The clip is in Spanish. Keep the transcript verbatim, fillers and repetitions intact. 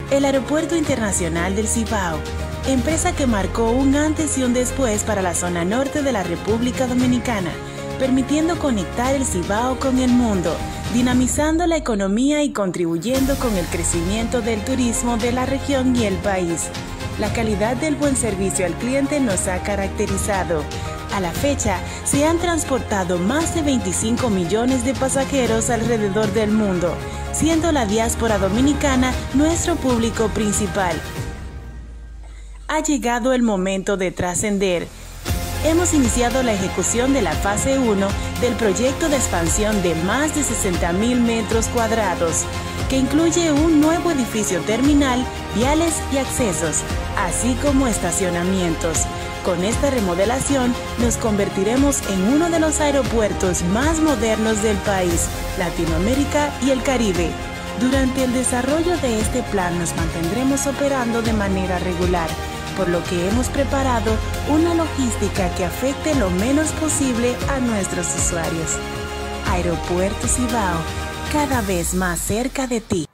El Aeropuerto Internacional del Cibao, empresa que marcó un antes y un después para la zona norte de la República Dominicana, permitiendo conectar el Cibao con el mundo, dinamizando la economía y contribuyendo con el crecimiento del turismo de la región y el país. La calidad del buen servicio al cliente nos ha caracterizado. A la fecha, se han transportado más de veinticinco millones de pasajeros alrededor del mundo, siendo la diáspora dominicana nuestro público principal. Ha llegado el momento de trascender. Hemos iniciado la ejecución de la fase uno del proyecto de expansión de más de sesenta mil metros cuadrados, que incluye un nuevo edificio terminal, viales y accesos, así como estacionamientos. Con esta remodelación nos convertiremos en uno de los aeropuertos más modernos del país, Latinoamérica y el Caribe. Durante el desarrollo de este plan nos mantendremos operando de manera regular, por lo que hemos preparado una logística que afecte lo menos posible a nuestros usuarios. Aeropuerto Cibao, cada vez más cerca de ti.